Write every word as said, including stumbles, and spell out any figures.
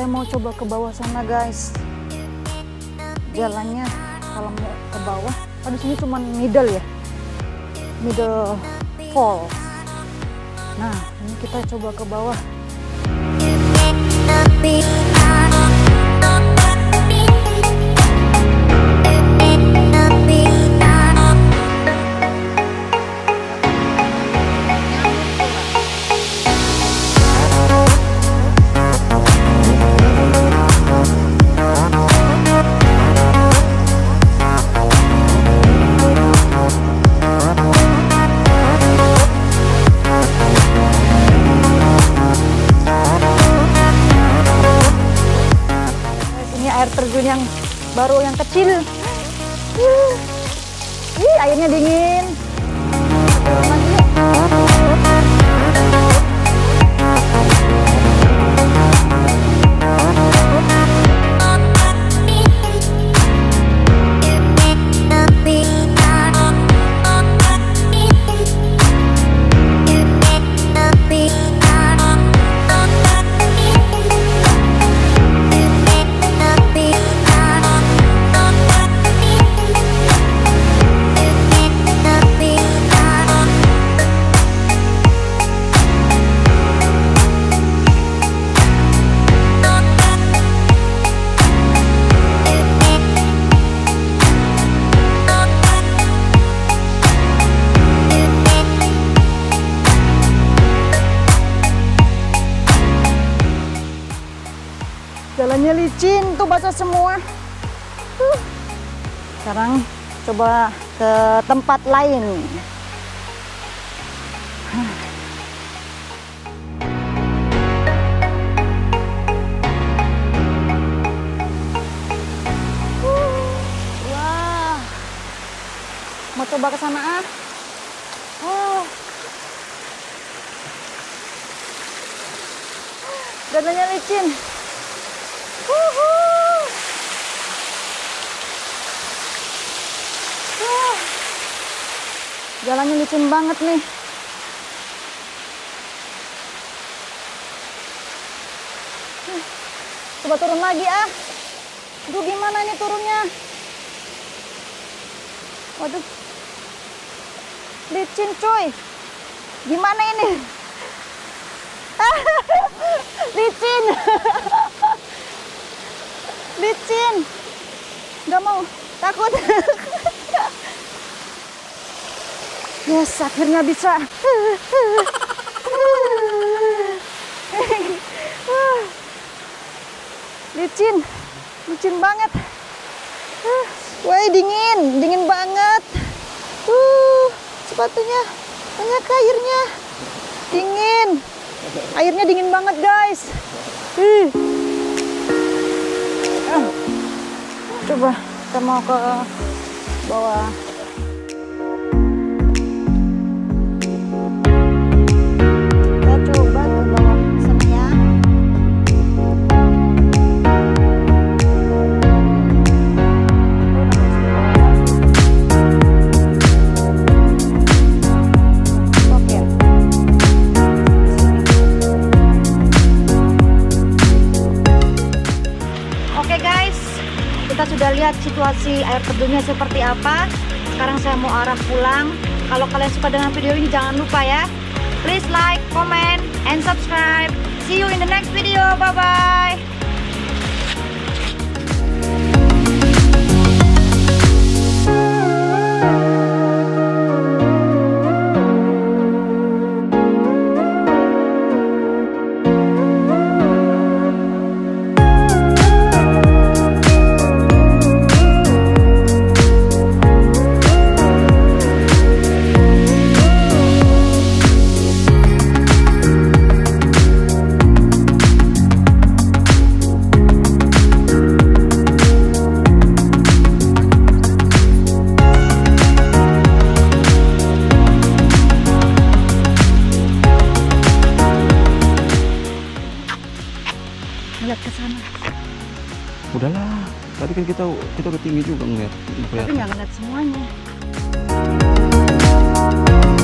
saya mau coba ke bawah sana guys. Jalannya kalau mau ke bawah, di sini cuma middle ya, middle fall. Nah, ini kita coba ke bawah. Air terjun yang baru yang kecil. Ih, airnya dingin. Jalannya licin tuh, basah semua. Uh. Sekarang coba ke tempat lain. Uh. Wah, mau coba ke sana ah. Oh. Jalannya licin. Uhuh. Uh. Jalannya licin banget nih. Uh. Coba turun lagi ah. Aduh, gimana nih turunnya? Waduh, licin coy. Gimana ini? Licin. Licin, nggak mau, takut. Yes, akhirnya bisa. Licin, licin banget. Wah, dingin, dingin banget. Uh, sepatunya banyak airnya, dingin. Airnya dingin banget guys. Uh. Coba kita mau ke bawah. Kita coba ke bawah sana ya. Oke. Oke guys, kita sudah lihat situasi air terjunnya seperti apa. Sekarang saya mau arah pulang. Kalau kalian suka dengan video ini, jangan lupa ya, please like, comment, and subscribe. See you in the next video. Bye bye. Lihat ke sana. Udahlah, tadi kan kita kita udah tinggi juga ngeliat. Tapi nggak ngeliat semuanya.